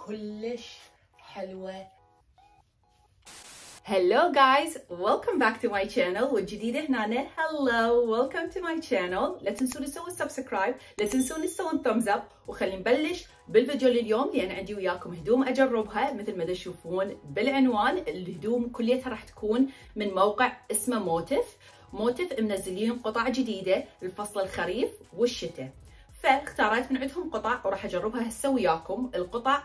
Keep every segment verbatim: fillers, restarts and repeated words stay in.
كلش حلوة. Hello guys, welcome back to my channel. والجديدة هنا hello, welcome to my channel. لا تنسون تسوون سبسكرايب، لا تنسون تسوون thumbs up، وخلينا نبلش بالفيديو لليوم لأن عندي وياكم هدوم أجربها مثل ما تشوفون بالعنوان. الهدوم كليتها راح تكون من موقع اسمه موتف. موتف منزلين قطع جديدة لفصل الخريف والشتاء، فاختاريت من عندهم قطع وراح أجربها هسه وياكم. القطع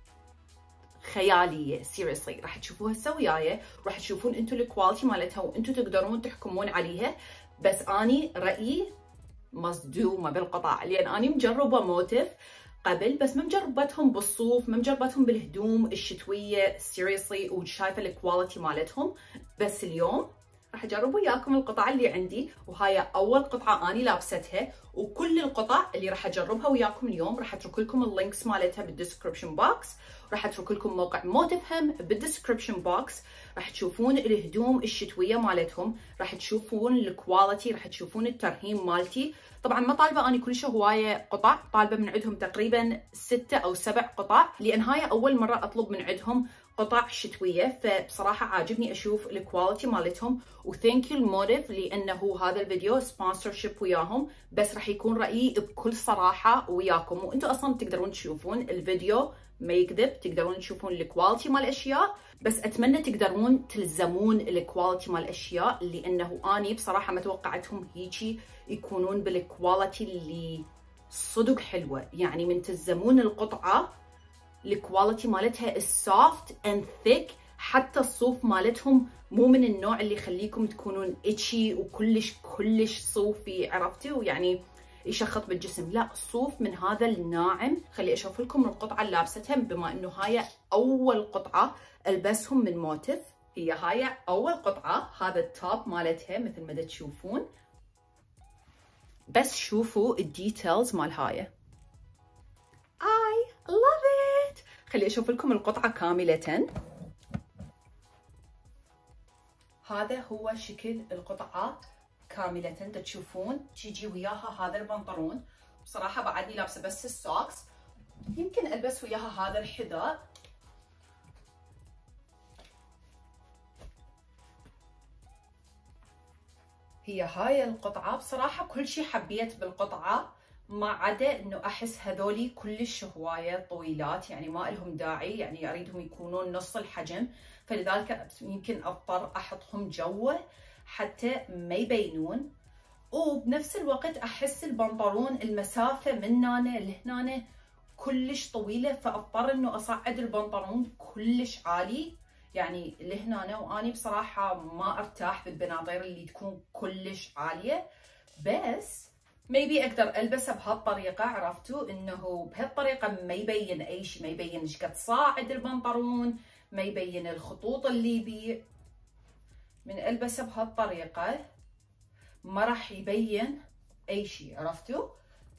خياليه سيريسلي، راح تشوفوها هسه وياي، راح تشوفون انتم الكواليتي مالتها وانتم تقدرون تحكمون عليها. بس اني رايي مصدومه بالقطع لان اني مجربه موتف قبل، بس ما مجربتهم بالصوف، ما مجربتهم بالهدوم الشتويه سيريسلي، وشايفه الكواليتي مالتهم. بس اليوم راح اجرب وياكم القطع اللي عندي، وهاي اول قطعه اني لابستها، وكل القطع اللي راح اجربها وياكم اليوم راح اترك لكم اللينكس مالتها بالديسكربشن بوكس، راح اترك لكم موقع موتف هم بالديسكربشن بوكس. راح تشوفون الهدوم الشتويه مالتهم، راح تشوفون الكواليتي، راح تشوفون الترهيم مالتي. طبعا ما طالبه اني كلش هوايه قطع، طالبه من عندهم تقريبا ستة او سبع قطع، لان هاي اول مره اطلب من عندهم قطع شتويه، فبصراحه عاجبني اشوف الكواليتي مالتهم. وثانك يو الموتف لانه هذا الفيديو سبونسرشيب وياهم، بس راح يكون رايي بكل صراحه وياكم، وانتم اصلا تقدرون تشوفون الفيديو ما يكذب، تقدرون تشوفون الكواليتي مال الاشياء. بس اتمنى تقدرون تلزمون الكواليتي مال الاشياء، لانه اني بصراحه ما توقعتهم هيجي يكونون بالكواليتي اللي صدق حلوه. يعني من تلزمون القطعه الكواليتي مالتها السوفت اند ثيك، حتى الصوف مالتهم مو من النوع اللي يخليكم تكونون اتشي وكلش كلش صوفي، عرفتوا يعني يشخط بالجسم. لا، الصوف من هذا الناعم. خلي اشوف لكم القطعه اللي لابستها، بما انه هاي اول قطعه البسهم من موتف. هي هاي اول قطعه، هذا التوب مالتها مثل ما تشوفون. بس شوفوا الديتيلز مال هاي، I love it. خلي اشوف لكم القطعه كامله. هذا هو شكل القطعه كامله، تشوفون تيجي وياها هذا البنطلون. بصراحه بعدني لابسه بس السوكس، يمكن البس وياها هذا الحذاء. هي هاي القطعه. بصراحه كل شيء حبيت بالقطعه، ما عدا انه احس هذولي كلش هوايه طويلات، يعني ما لهم داعي، يعني اريدهم يكونون نص الحجم، فلذلك يمكن اضطر احطهم جوه حتى ما يبينون. وبنفس الوقت احس البنطلون المسافه من هنا لهنا كلش طويله، فاضطر انه اصعد البنطلون كلش عالي يعني لهنا، واني بصراحه ما ارتاح بالبناطيل اللي تكون كلش عاليه. بس ميبي اقدر البسه بهالطريقه، عرفتوا انه بهالطريقه ما يبين اي شيء، ما يبين ايش قد صاعد البنطلون، ما يبين الخطوط اللي بيه. من البسه بهالطريقه ما راح يبين اي شيء، عرفتوا؟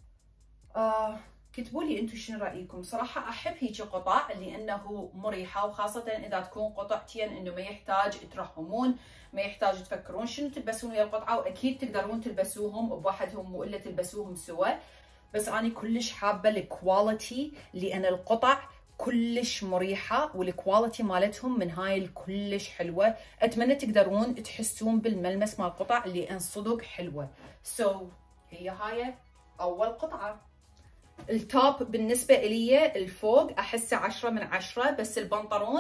آه كتبوا لي انتم شنو رايكم. صراحه احب هيك قطع لانه مريحه، وخاصه اذا تكون قطعتين انه ما يحتاج ترهمون، ما يحتاج تفكرون شنو تلبسون ويا القطعه، واكيد تقدرون تلبسوهم بوحدهم والا تلبسوهم سوا. بس انا كلش حابه الكواليتي لان القطع كلش مريحه، والكواليتي مالتهم من هاي الكلش حلوه. اتمنى تقدرون تحسون بالملمس مال القطع لان صدق حلوه. سو so, هي هاي اول قطعه. التوب بالنسبة إلي الفوق أحسه عشرة من عشرة، بس البنطلون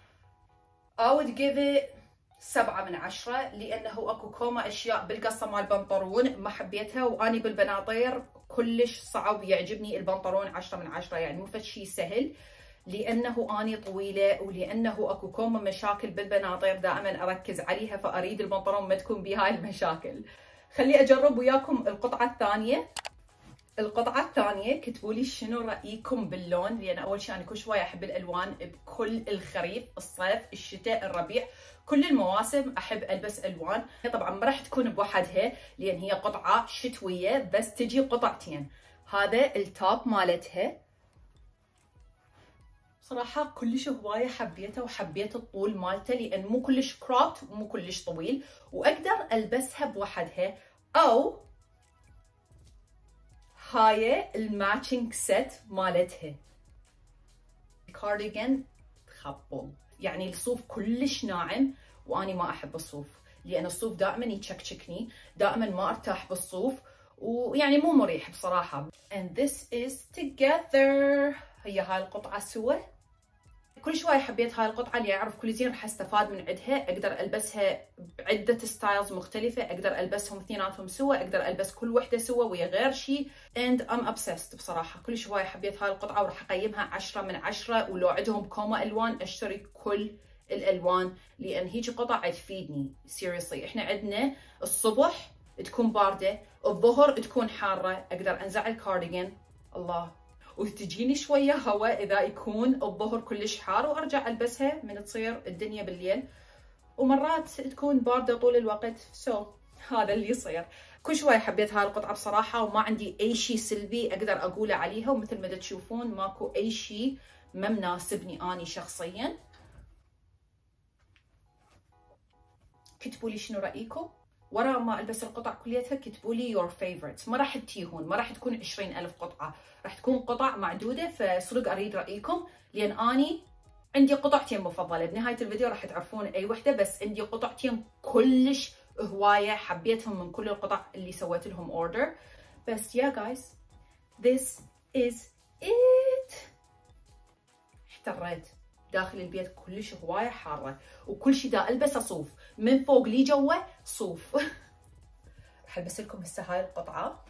I would give it سبعة من عشرة، لأنه أكو كوما أشياء بالقصة مال البنطلون ما حبيتها، وأني بالبناطير كلش صعب يعجبني البنطلون عشرة من عشرة، يعني مو فشي سهل، لأنه أني طويلة ولأنه أكو كوما مشاكل بالبناطير دائما أركز عليها، فأريد البنطلون ما تكون بهاي المشاكل. خلي أجرب وياكم القطعة الثانية. القطعة الثانية كتبوا لي شنو رأيكم باللون، لأن أول شيء أنا كل شوية أحب الألوان بكل الخريف، الصيف، الشتاء، الربيع، كل المواسم أحب ألبس ألوان. طبعا ما راح تكون بوحدها لأن هي قطعة شتوية، بس تجي قطعتين. هذا التوب مالتها صراحة كلش هواية حبيته، وحبيت الطول مالته لأن مو كلش كروبت ومو كلش طويل، وأقدر ألبسها بوحدها، أو هاي الماتشنج سيت مالتها كارديجان تخبل، يعني الصوف كلش ناعم واني ما احب الصوف، لان الصوف دائما يتشكشكني، دائما ما ارتاح بالصوف ويعني مو مريح بصراحه. and this is together. هي هاي القطعه سوا. كل شوي حبيت هاي القطعه اللي اعرف كل زين راح استفاد من عندها، اقدر البسها بعده ستايلز مختلفه، اقدر البسهم اثنيناتهم سوا، اقدر البس كل وحده سوا ويا غير شيء. and I'm obsessed بصراحه. كل شوي حبيت هاي القطعه وراح اقيمها عشرة من عشرة، ولو عندهم كوما الوان اشتري كل الالوان، لان هيك قطع تفيدني seriously. احنا عندنا الصبح تكون بارده، الظهر تكون حاره، اقدر انزع الكارديجان الله وتجيني شويه هواء اذا يكون الظهر كلش حار، وارجع البسها من تصير الدنيا بالليل، ومرات تكون بارده طول الوقت. سو so, هذا اللي يصير. كل شوي حبيت هاي القطعه بصراحه، وما عندي اي شيء سلبي اقدر اقوله عليها، ومثل ما تشوفون ماكو اي شيء ما مناسبني اني شخصيا. كتبوا لي شنو رايكم ورا ما البس القطع كليتها، كتبوا لي your favorites. ما راح تتيهون، ما راح تكون عشرين ألف قطعه، راح تكون قطع معدوده، فصدق اريد رايكم، لان اني عندي قطعتين مفضله. بنهايه الفيديو راح تعرفون اي وحده، بس عندي قطعتين كلش هوايه حبيتهم من كل القطع اللي سويت لهم اوردر. بس يا جايز this is it. احتريت داخل البيت كلش هوايه حاره، وكل شيء دا البسه صوف من فوق لي جوا صوف. راح البس لكم هسه هاي القطعه.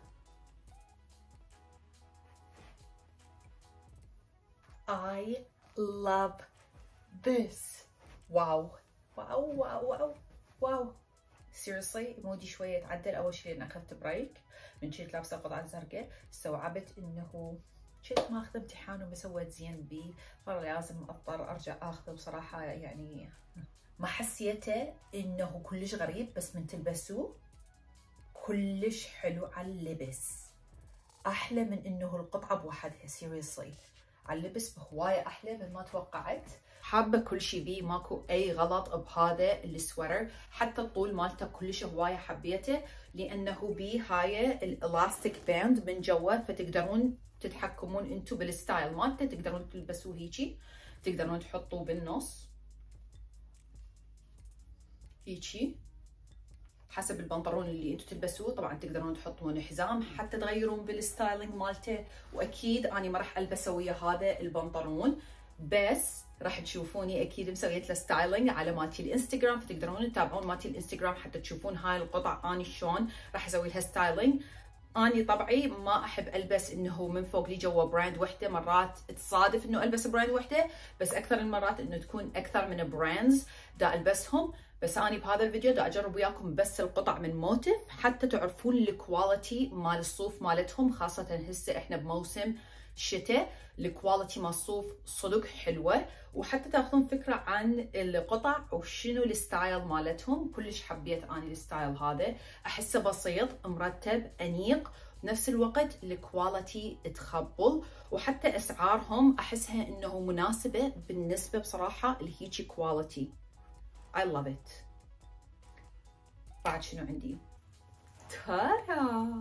I love this. واو واو واو واو واو seriously. مودي شويه يتعدل. اول شيء لان اخذت بريك من كنت لابسه القطعه الزرقاء، استوعبت انه كنت ماخذه امتحان وما سويت زين بيه، فلازم اضطر ارجع اخذه. بصراحه يعني ما حسيته انه كلش غريب، بس من تلبسوه كلش حلو على اللبس، احلى من انه القطعه بوحدها. سيريسلي على اللبس بهوايه احلى من ما توقعت. حابه كل شيء بيه، ماكو اي غلط بهذا السويتر، حتى الطول مالته كلش هوايه حبيته، لانه بيه هاي الالاستيك باند من جوا، فتقدرون تتحكمون انتم بالستايل مالته، تقدرون تلبسوه هيجي، تقدرون تحطوه بالنص هيجي حسب البنطلون اللي انتم تلبسوه. طبعا تقدرون تحطون حزام حتى تغيرون بالستايلينج مالته، واكيد اني ما راح البسه ويا هذا البنطلون، بس راح تشوفوني اكيد مسويت له ستايلينج على مالتي الانستغرام، فتقدرون تتابعون مالتي الانستغرام حتى تشوفون هاي القطع اني شلون راح اسوي لها ستايلينج. اني طبعي ما احب البس انه من فوق لي جوا براند وحده، مرات تصادف انه البس براند وحده، بس اكثر المرات انه تكون اكثر من براندز دا البسهم. بس اني بهذا الفيديو دا اجرب وياكم بس القطع من موتيف حتى تعرفون الكواليتي مال الصوف مالتهم، خاصه هسه احنا بموسم شتاء، الكواليتي مال الصوف صدق حلوه، وحتى تاخذون فكره عن القطع وشنو الستايل مالتهم. كلش حبيت اني الستايل هذا، احسه بسيط مرتب انيق، بنفس الوقت الكواليتي تخبل، وحتى اسعارهم احسها انه مناسبه بالنسبه بصراحه لهيجي كواليتي. I love it. بعد شنو عندي؟ تارا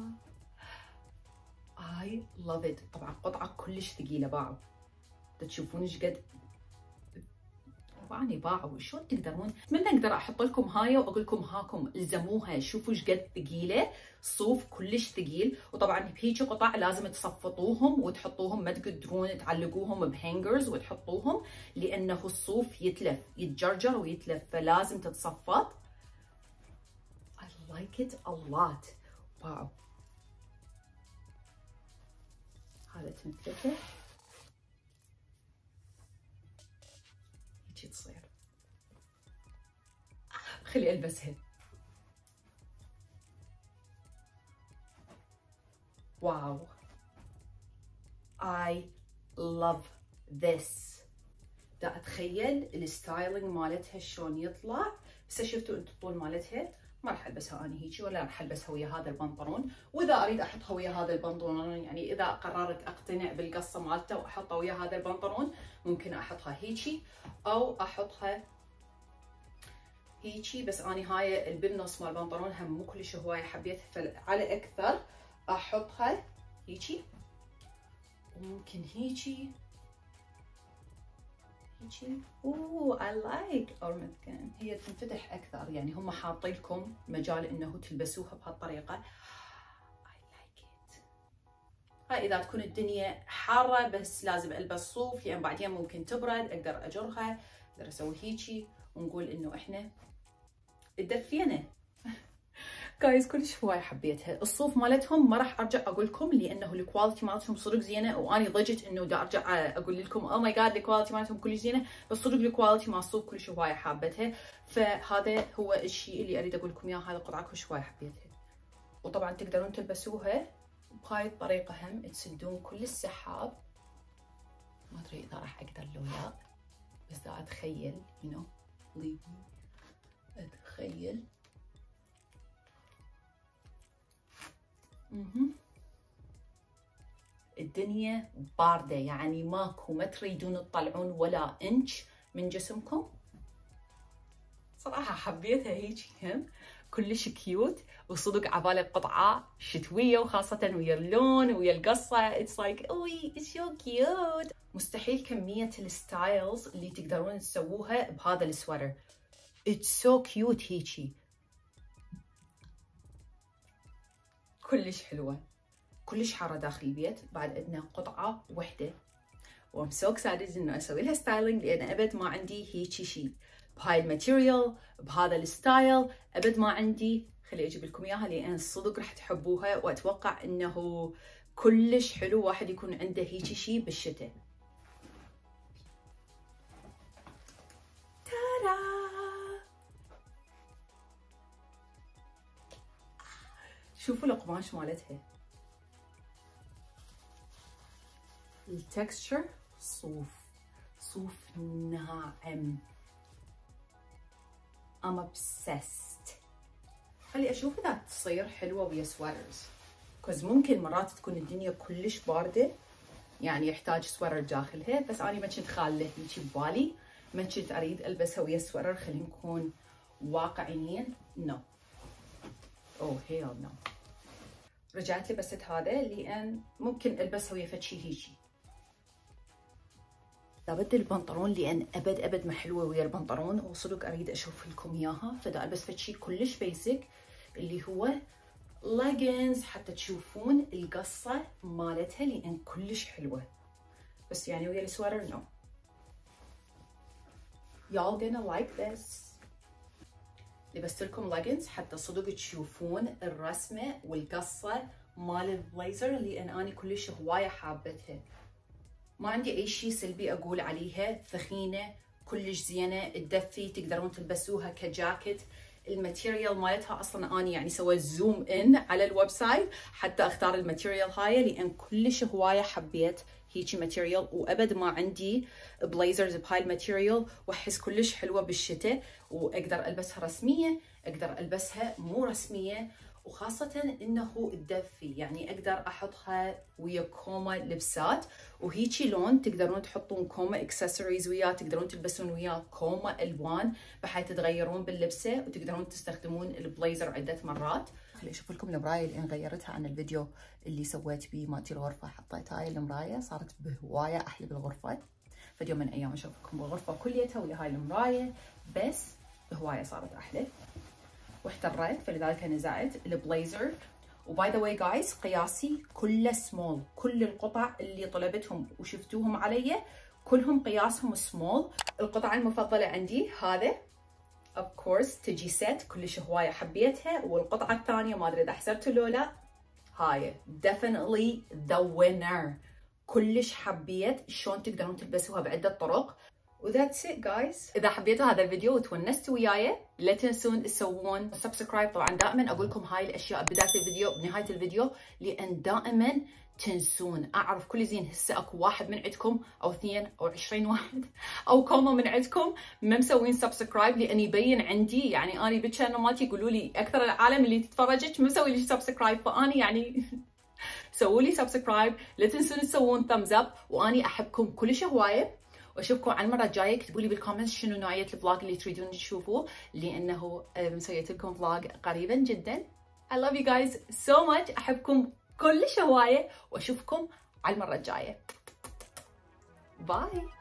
I love it. طبعا قطعة كلش ثقيلة باعوا، تشوفون ايش قد واني باعوا. شلون تقدرون؟ من اقدر احط لكم هاي واقول لكم هاكم الزموها، شوفوا ايش قد ثقيله، صوف كلش ثقيل. وطبعا بهيجي قطع لازم تصفطوهم وتحطوهم، ما تقدرون تعلقوهم بهانجرز وتحطوهم، لانه الصوف يتلف يتجرجر ويتلف، فلازم تتصفط. I like it a lot. واو هذا تنفتح هيجي تصير. خلي البسها. واو I love this. دا اتخيل الستايلينج مالتها شلون يطلع. هسه شفتوا انتم الطول مالتها، ما راح البسها اني هيجي، ولا راح البسها ويا هذا البنطلون. واذا اريد احطها ويا هذا البنطلون، يعني اذا قررت اقتنع بالقصه مالته واحطها ويا هذا البنطلون، ممكن احطها هيجي او احطها هيجي. بس اني هاي بالنص مال البنطلون هم مو كلش هوايه حبيتها، فعلى اكثر احطها هيجي، وممكن هيجي هيجي. اوه اي لايك اور ممكن هي تنفتح اكثر، يعني هم حاطين لكم مجال انه تلبسوها بهالطريقه. اي لايك ات. هاي اذا تكون الدنيا حاره بس لازم البس صوف، لان بعدين ممكن تبرد، اقدر اجرها، اقدر اسوي هيجي ونقول انه احنا اتدفينا. جايز كلش هواي حبيتها. الصوف مالتهم ما راح ارجع اقول لكم لانه الكواليتي مالتهم صدق زينه، واني ضجت انه دا ارجع اقول لكم او ماي جاد الكواليتي مالتهم كلش زينه، بس صدق الكواليتي مال الصوف كلش هواي حابتها. فهذا هو الشيء اللي اريد اقول لكم اياه، هذه القطعه كلش هواي حبيتها. وطبعا تقدرون تلبسوها بهاي الطريقه، هم تسدون كل السحاب. ما ادري اذا راح اقدر لو لا، بس دا اتخيل يو نو ليف مي اتخيل. مهم. الدنيا باردة، يعني ماكو، ما تريدون تطلعون ولا انش من جسمكم. صراحة حبيتها هيك هم كلش كيوت، وصدق عبالي قطعة شتوية، وخاصة ويا اللون ويا القصة. It's like اوي it's so cute. مستحيل كمية الستايلز اللي تقدرون تسووها بهذا السويتر. It's so cute هيجي، كلش حلوة، كلش حارة داخل البيت. بعد عندنا قطعة وحدة وام سو اكسايتد انه اسوي لها ستايلينج، لان ابد ما عندي هيجي شيء بهاي الماتيريال بهذا الستايل، ابد ما عندي. خلي اجيب لكم اياها لان صدق راح تحبوها، واتوقع انه كلش حلو واحد يكون عنده هيجي شيء بالشتاء. تارا شوفوا القماش مالتها، التكستشر صوف صوف ناعم. I'm obsessed. خلي اشوف اذا تصير حلوه ويا سويترز، كوز ممكن مرات تكون الدنيا كلش بارده، يعني يحتاج سويتر داخلها، بس انا ما كنت خاله هيجي ببالي، ما كنت اريد البسها ويا سويتر. خلينا نكون واقعيين. نو اوه هيل نو. رجعت لبست هذا لان ممكن البسها ويا فد شي هيجي. بدي البنطلون لان ابد ابد ما حلوه ويا البنطلون، وصدق اريد اشوف لكم اياها، فدا البس فد شي كلش بيسك اللي هو leggings حتى تشوفون القصه مالتها، لان كلش حلوه. بس يعني ويا السويتر نو. y'all gonna like this. لبست لكم leggings حتى صدق تشوفون الرسمه والقصه مال البليزر، لان اني كلش هوايه حابتها. ما عندي اي شيء سلبي اقول عليها، ثخينه كلش زينه، تدفي، تقدرون تلبسوها كجاكيت. الماتيريال مالتها اصلا اني يعني سويت زوم ان على الويب سايت حتى اختار الماتيريال هاي، لان كلش هوايه حبيت هيجي ماتيريال، وابد ما عندي بليزرز بهاي الماتيريال، واحس كلش حلوه بالشتاء، واقدر البسها رسميه، اقدر البسها مو رسميه، وخاصة انه تدفي، يعني اقدر احطها ويا كوما لبسات، وهيجي لون تقدرون تحطون كوما اكسسوارز وياه، تقدرون تلبسون وياه كوما الوان بحيث تغيرون باللبسة، وتقدرون تستخدمون البليزر عدة مرات. خلي اشوف لكم المراية اللي غيرتها عن الفيديو اللي سويت بيه مالتي الغرفة. حطيت هاي المراية صارت بهواية احلى بالغرفة، فيديو من ايام اشوفكم بالغرفة كليتها ويا هاي المراية، بس بهواية صارت احلى. واحتريت فلذلك نزعت البليزر. وباي ذا واي جايز قياسي كله سمول، كل القطع اللي طلبتهم وشفتوهم علي كلهم قياسهم سمول. القطعة المفضلة عندي هذا اوف كورس تجي سيت كلش هواية حبيتها، والقطعة الثانية ما ادري اذا حسبتوا لو لا، هاي definitely the winner. كلش حبيت شلون تقدرون تلبسوها بعدة طرق. وذاتس ات جايز. اذا حبيتوا هذا الفيديو وتونستوا وياي لا تنسون تسوون سبسكرايب. طبعا دائما اقول لكم هاي الاشياء بدايه الفيديو وبنهايه الفيديو، لان دائما تنسون. اعرف كل زين هسه اكو واحد من عندكم او اثنين او عشرين واحد او كوما من عندكم ما مسوين سبسكرايب، لان يبين عندي يعني اني بالشانل مالتي يقولوا لي اكثر العالم اللي تتفرجك ما مسوي لي سبسكرايب، فاني يعني سووا لي سبسكرايب. لا تنسون تسوون ثامز اب، واني احبكم كلش هوايه. واشوفكم على المره الجايه. اكتبوا لي بالكومنتس شنو نوعيه الفلوج اللي تريدون تشوفوه، لانه مسويت لكم فلوج قريبا جدا. I love you guys so much. احبكم كلش هوايه، واشوفكم على المره الجايه. باي.